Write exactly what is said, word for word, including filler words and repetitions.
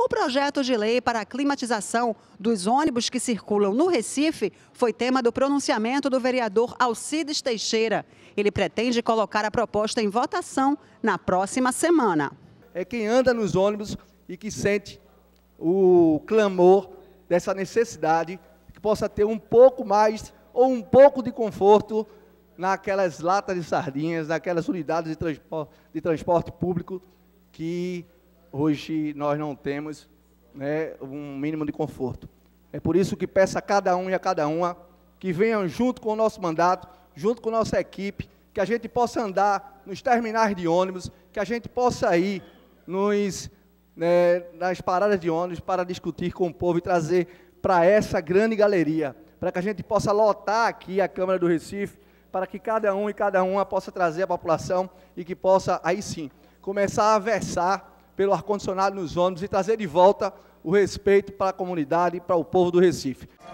O projeto de lei para a climatização dos ônibus que circulam no Recife foi tema do pronunciamento do vereador Alcides Teixeira. Ele pretende colocar a proposta em votação na próxima semana. É quem anda nos ônibus e que sente o clamor dessa necessidade que possa ter um pouco mais ou um pouco de conforto naquelas latas de sardinhas, naquelas unidades de transporte, de transporte público que hoje nós não temos, né, um mínimo de conforto. É por isso que peço a cada um e a cada uma que venham junto com o nosso mandato, junto com a nossa equipe, que a gente possa andar nos terminais de ônibus, que a gente possa ir nos, né, nas paradas de ônibus para discutir com o povo e trazer para essa grande galeria, para que a gente possa lotar aqui a Câmara do Recife, para que cada um e cada uma possa trazer a população e que possa, aí sim, começar a versar pelo ar-condicionado nos ônibus e trazer de volta o respeito para a comunidade e para o povo do Recife.